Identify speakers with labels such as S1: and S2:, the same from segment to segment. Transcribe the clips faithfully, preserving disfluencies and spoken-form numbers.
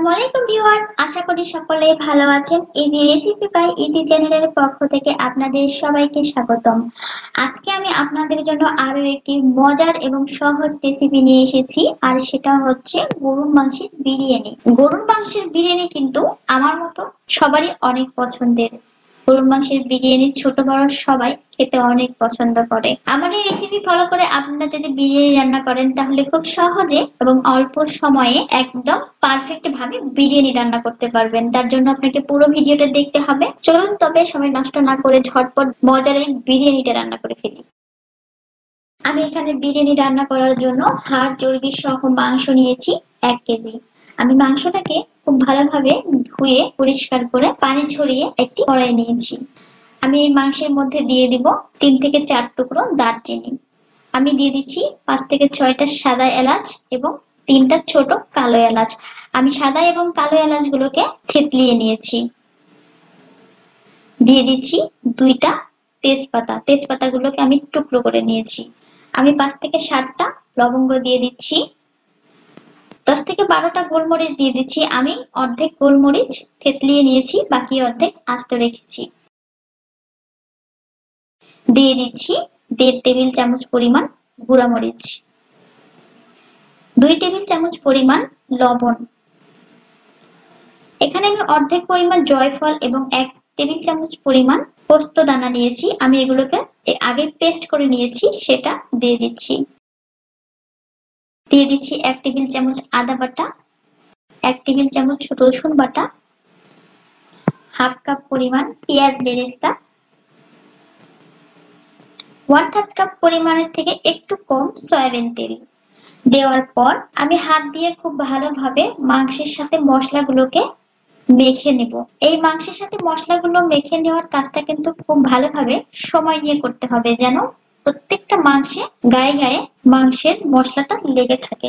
S1: আসসালামু আলাইকুম ভিউয়ার্স, আশা করি সকলে ভালো আছেন। ইজি রেসিপি বাই ইজি চ্যানেলের পক্ষ থেকে আপনাদের সবাইকে স্বাগতম। আজকে আমি আপনাদের জন্য আরো একটি মজার এবং সহজ রেসিপি নিয়ে এসেছি, আর সেটা হচ্ছে গরুর মাংসের বিরিয়ানি। গরুর মাংসের বিরিয়ানি কিন্তু আমার মতো সবারই অনেক পছন্দের। গরুর মাংসের বিরিয়ানি ছোট বড় সবাই খেতে অনেক পছন্দ করে। আমার এই রেসিপি ফলো করে আপনারা যদি বিরিয়ানি রান্না করেন তাহলে খুব সহজে এবং অল্প সময়ে একদম পারফেক্ট ভাবে বিরিয়ানি রান্না করতে পারবেন। তার জন্য আপনাকে পুরো ভিডিওটা দেখতে হবে। চলুন তবে সময় নষ্ট না করে ঝটপট মজার এই বিরিয়ানিটা রান্না করে ফেলি। আমি এখানে বিরিয়ানি রান্না করার জন্য হাড় চর্বি সহ মাংস নিয়েছি এক কেজি। আমি মাংসটাকে খুব ভালোভাবে ধুয়ে পরিষ্কার করে পানি ছড়িয়ে একটি কড়াই নিয়েছি। আমি এই মাংসের মধ্যে দিয়ে দিব তিন থেকে চার টুকরো দারচিনি। আমি দিয়ে দিচ্ছি পাঁচ থেকে ছয়টা সাদা এলাচ এবং তিনটা ছোট কালো এলাচ। আমি সাদা এবং কালো এলাচ গুলোকে থেতলিয়ে নিয়েছি। দিয়ে দিচ্ছি দুইটা তেজপাতা। তেজপাতা গুলোকে আমি টুকরো করে নিয়েছি। আমি পাঁচ থেকে সাতটা লবঙ্গ দিয়ে দিচ্ছি। দশ থেকে বারোটা গোলমরিচ দিয়ে দিচ্ছি। আমি অর্ধেক গোলমরিচ থেতলিয়ে নিয়েছি, বাকি অর্ধেক আস্ত রেখেছি। দিয়ে দিচ্ছি দেড় টেবিল চামচ পরিমাণ গুঁড়া মরিচ, দুই টেবিল চামচ পরিমাণ লবণ। এখানে আমি অর্ধেক পরিমাণ জয়ফল এবং এক টেবিল চামচ পরিমাণ পোস্ত দানা নিয়েছি। আমি এগুলোকে আগে পেস্ট করে নিয়েছি, সেটা দিয়ে দিচ্ছি। দিয়ে দিচ্ছি এক টেবিল চামচ আদা বাটা, এক টেবিল চামচ রসুন বাটা, হাফ কাপ পরিমাণ পেঁয়াজ বেরেস্তা, ওয়ান থার্ড কাপ পরিমাণের থেকে একটু কম সয়াবিন তেল। দেওয়ার পর আমি হাত দিয়ে খুব ভালোভাবে মাংসের সাথে মশলাগুলোকে মেখে নেব। এই মাংসের সাথে মশলাগুলো মেখে নেওয়ার কাজটা কিন্তু খুব ভালোভাবে সময় নিয়ে করতে হবে, যেন প্রত্যেকটা মাংসে গায়ে গায়ে মাংসের মশলাটা লেগে থাকে।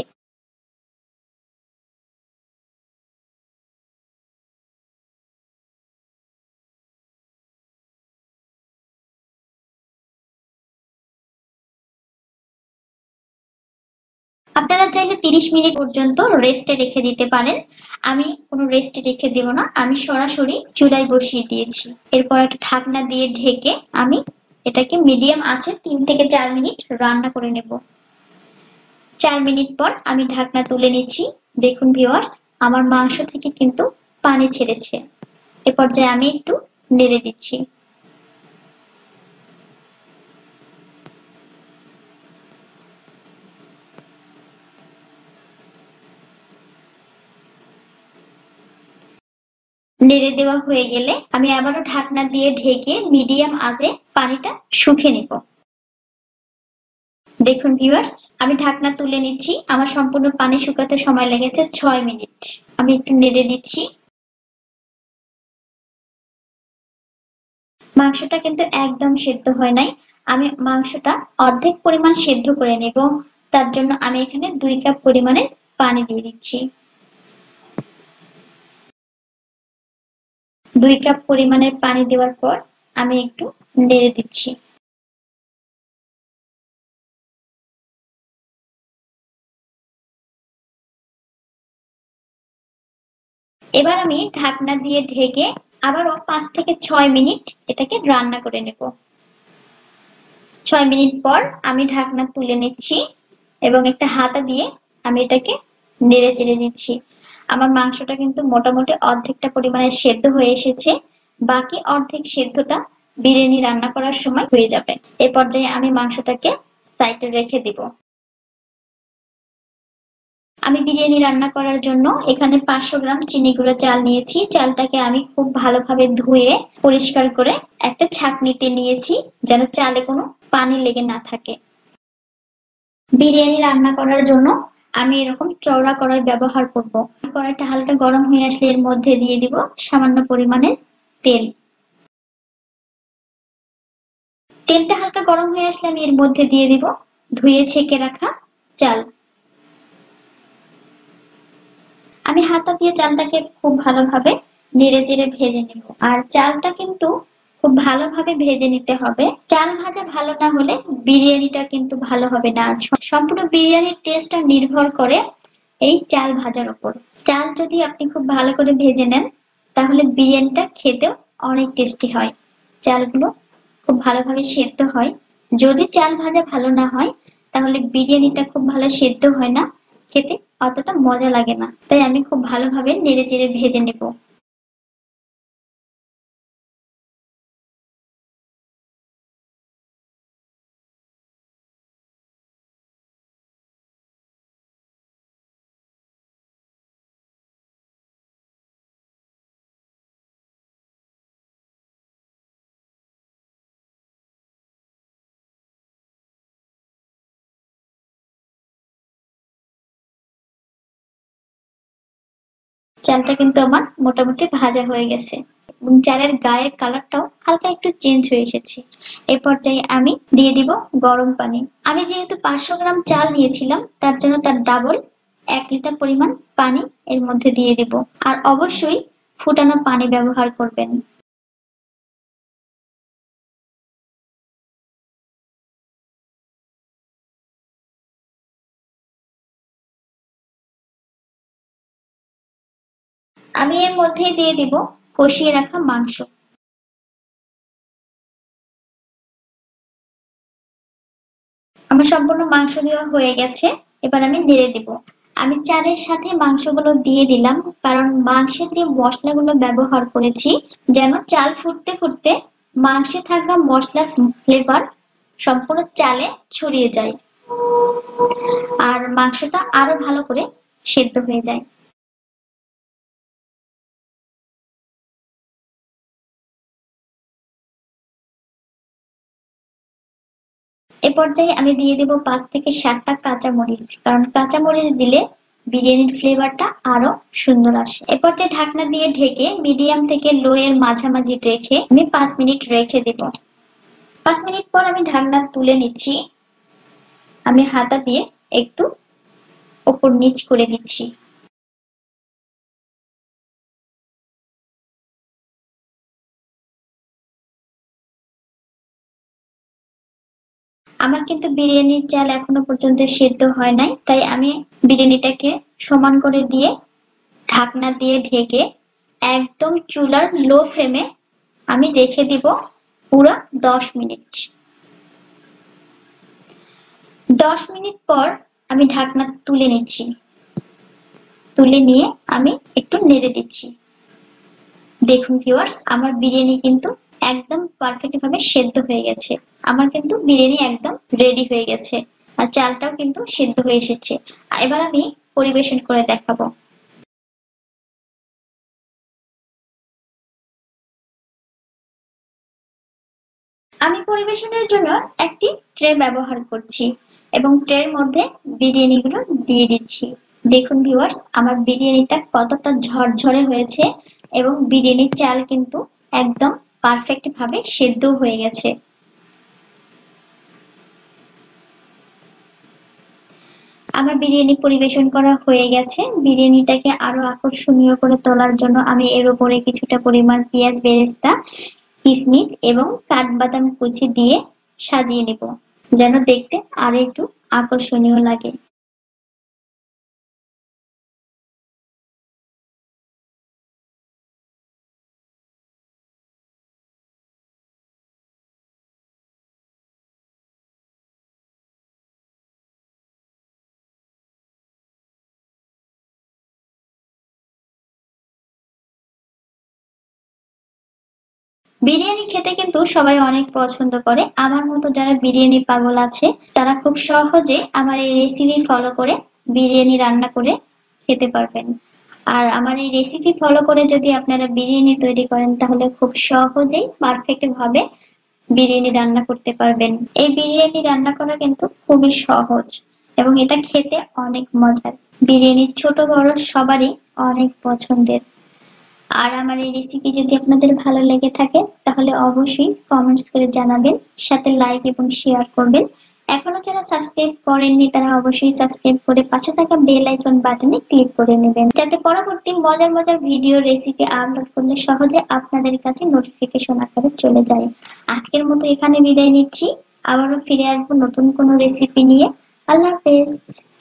S1: আপনারা চাইলে তিরিশ মিনিট পর্যন্ত রেস্টে রেখে দিতে পারেন। আমি কোনো রেস্টে রেখে দেব না, আমি সরাসরি চুলায় বসিয়ে দিয়েছি। এরপর একটা ঢাকনা দিয়ে ঢেকে আমি এটাকে মিডিয়াম আঁচে তিন থেকে চার মিনিট রান্না করে নেব। চার মিনিট পর আমি ঢাকনা তুলে নিচ্ছি। দেখুন ভিউয়ার্স, আমার মাংস থেকে কিন্তু পানি ছেড়েছে। এ পর্যায়ে আমি একটু নেড়ে দিচ্ছি। নেড়ে দেওয়া হয়ে গেলে আমি আবারও ঢাকনা দিয়ে ঢেকে মিডিয়াম আঁচে পানিটা শুকিয়ে নেব। দেখুন ভিউয়ার্স, আমি ঢাকনা তুলে নিচ্ছি। আমার সম্পূর্ণ পানি শুকাতে সময় লেগেছে ছয় মিনিট। আমি একটু নেড়ে দিচ্ছি। মাংসটা কিন্তু একদম সেদ্ধ হয় নাই। আমি মাংসটা অর্ধেক পরিমাণ সেদ্ধ করে নেব। তার জন্য আমি এখানে দুই কাপ পরিমাণের পানি দিয়ে দিচ্ছি। দুই কাপ পরিমাণের পানি দেওয়ার পর আমি একটু নেড়ে দিচ্ছি। এবার আমি ঢাকনা দিয়ে ঢেকে আবারও পাঁচ থেকে ছয় মিনিট এটাকে রান্না করে নেব। ছয় মিনিট পর আমি ঢাকনা তুলে নিচ্ছি এবং একটা হাতা দিয়ে আমি এটাকে নেড়ে চেড়ে দিচ্ছি। আমার মাংসটা কিন্তু মোটামুটি অর্ধেকটা পরিমাণে সেদ্ধ হয়ে এসেছে। বাকি অর্ধেক সেদ্ধটা বিরিয়ানি রান্না করার সময় হয়ে যাবে। এ পর্যায়ে আমি মাংসটাকে সাইডে রেখে দিব। আমি বিরিয়ানি রান্না করার জন্য এখানে পাঁচশো গ্রাম চিনি গুঁড়ো চাল নিয়েছি। চালটাকে আমি খুব ভালোভাবে ধুয়ে পরিষ্কার করে একটা ছাঁকনিতে নিয়েছি, যেন চালে কোনো পানি লেগে না থাকে। বিরিয়ানি রান্না করার জন্য আমি এরকম চওড়া কড়াই ব্যবহার করব। কড়াইটা হালকা গরম হয়ে আসলে এর মধ্যে দিয়ে দিব সামান্য পরিমাণের তেল। তেলটা হালকা গরম হয়ে আসলে আমি এর মধ্যে দিয়ে দিব ধুয়ে ছেঁকে রাখা চাল। আমি হাতা দিয়ে চালটাকে খুব ভালোভাবে নেড়ে চেড়ে ভেজে নেব। আর চালটা কিন্তু খুব ভালোভাবে ভেজে নিতে হবে। চাল ভাজা ভালো না হলে বিরিয়ানিটা কিন্তু ভালো হবে না। সম্পূর্ণ বিরিয়ানির টেস্টটা নির্ভর করে এই চাল ভাজার উপর। চাল যদি আপনি খুব ভালো করে ভেজে নেন তাহলে বিরিয়ানিটা খেতেও অনেক টেস্টি হয়। চালগুলো খুব ভালোভাবে সেদ্ধ হয়। যদি চাল ভাজা ভালো না হয় তাহলে বিরিয়ানিটা খুব ভালো সেদ্ধ হয় না, খেতে অতটা মজা লাগে না। তাই আমি খুব ভালোভাবে নেড়ে চেড়ে ভেজে নেব। চালটা কিন্তু আমার মোটামুটি ভাজা হয়ে গেছে এবং চালের গায়ের কালারটাও হালকা একটু চেঞ্জ হয়ে এসেছে। এ পর্যায়ে আমি দিয়ে দিব গরম পানি। আমি যেহেতু পাঁচশো গ্রাম চাল নিয়েছিলাম তার জন্য তার ডাবল এক লিটার পরিমাণ পানি এর মধ্যে দিয়ে দিব। আর অবশ্যই ফুটানো পানি ব্যবহার করবেন। আমি এর মধ্যে দিয়ে দিব কষিয়ে রাখা মাংস। আমার সম্পূর্ণ মাংস দেওয়া হয়ে গেছে। এবার আমি নেড়ে দিব। আমি চালের সাথে মাংসগুলো দিয়ে দিলাম কারণ মাংসের যে মশলাগুলো ব্যবহার করেছি যেন চাল ফুটতে ফুটতে মাংসে থাকা মশলার ফ্লেভার সম্পূর্ণ চালে ছড়িয়ে যায় আর মাংসটা আরো ভালো করে সেদ্ধ হয়ে যায়। এ পর্যায়ে আমি দিয়ে দেব পাঁচ থেকে সাতটা কাঁচামরিচ, কারণ কাঁচামরিচ দিলে বিরিয়ানির ফ্লেভারটা আরো সুন্দর আসে। এ পর্যায়ে ঢাকনা দিয়ে ঢেকে মিডিয়াম থেকে লো এর মাঝামাঝি রেখে আমি পাঁচ মিনিট রেখে দেব। পাঁচ মিনিট পর আমি ঢাকনা তুলে নিচ্ছি। আমি হাতা দিয়ে একটু ওপর নিচ করে দিচ্ছি। আমার কিন্তু বিরিয়ানির চাল এখনো পর্যন্ত সেদ্ধ হয় নাই, তাই আমি বিরিয়ানিটাকে সমান করে দিয়ে ঢাকনা দিয়ে ঢেকে একদম চুলার লো ফ্লেমে আমি রেখে দিব পুরো দশ মিনিট। দশ মিনিট পর আমি ঢাকনা তুলে নিচ্ছি। তুলে নিয়ে আমি একটু নেড়ে দিচ্ছি। দেখুন ভিউয়ার্স, আমার বিরিয়ানি কিন্তু একদম পারফেক্ট ভাবে সেদ্ধ হয়ে গেছে। আমার কিন্তু বিরিয়ানি একদম রেডি হয়ে গেছে আর চালটাও কিন্তু সেদ্ধ হয়ে এসেছে। এবার আমি পরিবেশন করে দেখাবো। আমি পরিবেশনের জন্য একটি ট্রে ব্যবহার করছি এবং ট্রের মধ্যে বিরিয়ানিগুলো দিয়ে দিচ্ছি। দেখুন ভিউয়ার্স, আমার বিরিয়ানিটা কতটা ঝরঝরে হয়েছে এবং বিরিয়ানির চাল কিন্তু একদম পারফেক্ট ভাবে সেদ্ধ হয়ে গেছে। আমার বিরিয়ানি পরিবেশন করা হয়ে গেছে। বিরিয়ানিটাকে আরো আকর্ষণীয় করে তোলার জন্য আমি এর উপরে কিছুটা পরিমাণ পেঁয়াজ বেরেস্তা, কিশমিশ এবং কাঠবাদাম কুচি দিয়ে সাজিয়ে নেব যেন দেখতে আরো একটু আকর্ষণীয় লাগে। বিরিয়ানি খেতে কিন্তু সবাই অনেক পছন্দ করে। আমার মতো যারা বিরিয়ানি পাগল আছে তারা খুব সহজে আমার এই রেসিপি ফলো করে বিরিয়ানি রান্না করে খেতে পারবেন। আর আমার এই রেসিপি ফলো করে যদি আপনারা বিরিয়ানি তৈরি করেন তাহলে খুব সহজেই পারফেক্ট ভাবে বিরিয়ানি রান্না করতে পারবেন। এই বিরিয়ানি রান্না করা কিন্তু খুবই সহজ এবং এটা খেতে অনেক মজার। বিরিয়ানি ছোট বড় সবারই অনেক পছন্দের। আর আমার এই রেসিপি যদি আপনাদের ভালো লেগে থাকে তাহলে অবশ্যই কমেন্টস করে জানাবেন, সাথে লাইক এবং শেয়ার করবেন। এখনো যারা সাবস্ক্রাইব করেননি তারা অবশ্যই সাবস্ক্রাইব করে পাশে থাকা বেল আইকন বাটনে ক্লিক করে নেবেন যাতে পরবর্তী মজার মজার ভিডিও রেসিপি আপলোড করলে সহজে আপনাদের কাছে নোটিফিকেশন আকারে চলে যায়। আজকের মতো এখানে বিদায় নিচ্ছি। আবারও ফিরে আসবো নতুন কোনো রেসিপি নিয়ে। আল্লাহ হাফেজ।